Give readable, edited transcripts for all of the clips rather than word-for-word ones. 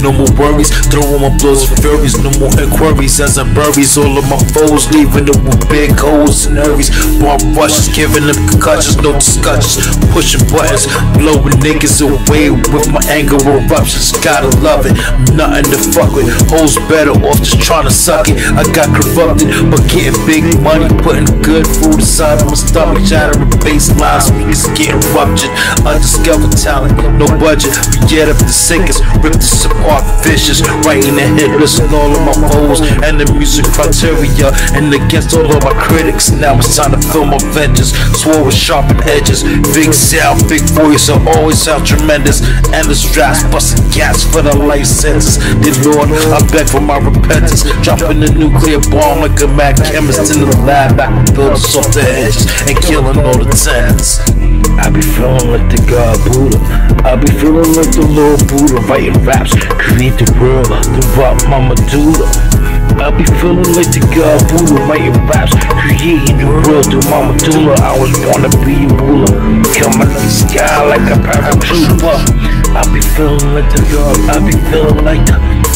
No more worries, throwing my blows for furies. No more inquiries as I buries all of my foes, leaving them with big holes and hurries. Bomb rushes, giving them concussions, no discussions. Pushing buttons, blowing niggas away with my anger eruptions. Gotta love it, nothing to fuck with. Hoes better off just trying to suck it. I got corrupted, but getting big money, putting good food aside of my stomach, shattering bass lines, speakers getting ruptured. Undiscovered talent, no budget, but yet if the sickest, rip this apart vicious. Writing a hit list on all of my foes and the music criteria, and against all of my critics. Now it's time to fill my vengeance, swore with sharpened edges. Big sound, big voice, I always sound tremendous. Endless raps, busting gas for the life sentence. Dear Lord, I beg for my repentance. Dropping the nuclear bomb like a mad chemist in the lab. I can build us off the edges and killing all the tenants. I be feeling like the God Buddha. I be feeling like the Lord Buddha. Writing raps, create the world, the rock my medulla. I be feeling like the God Buddha. Writing raps, creating the world through my medulla. I was born to be a ruler, coming in the sky like a paratrooper. I be feeling like the God, I be feeling like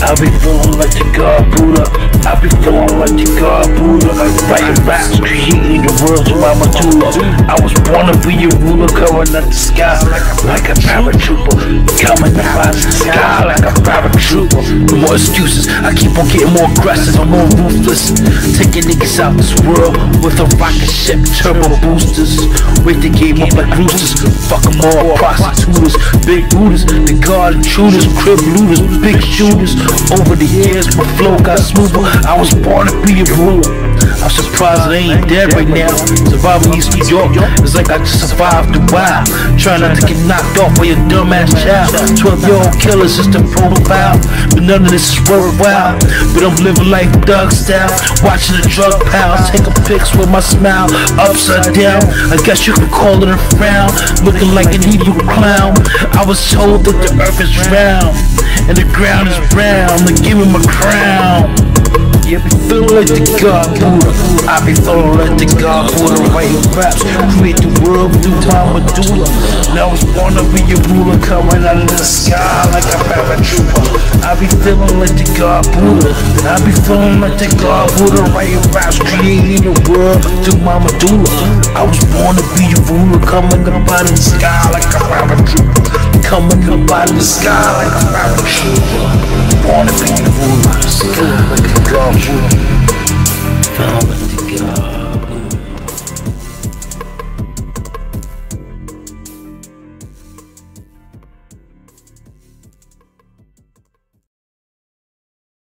the God Buddha. I be feeling like the God Buddha. Writing raps, creating the world through my medulla. I was born to be a ruler, coming at the sky like a paratrooper. Coming out the sky like a paratrooper. No more excuses, I keep on getting more aggressive, I'm more ruthless. Taking niggas out this world with a rocket ship, turbo boosters. Wake the game up like roosters. Fuck them all, prostitutes, big booters, the God intruders, crib looters, big shooters. Over the years, my flow got smoother. I was born to be a ruler. I'm surprised I ain't dead right now. Surviving East New York, it's like I just survived the wild. Trying not to get knocked off by your dumbass child. 12-year-old killers is the profile, but none of this is worthwhile. But I'm living life thug style, watching the drug pals, taking pics with my smile upside down. I guess you could call it a frown, looking like an evil clown. I was told that the earth is round and the ground is brown. Like give me my crown. Yeah, be feeling like the God Buddha. I be feeling like the God Buddha. Writing raps, create the world through my medulla. Now I was born to be a ruler, coming out of the sky like a paratrooper. I be feeling like the God Buddha. I be feeling like the God Buddha. Writing raps, creating the world through my medulla. I was born to be a ruler, coming up out of the sky like a paratrooper. Coming up out of the sky like a paratrooper. Born to be a ruler, like a God Buddha.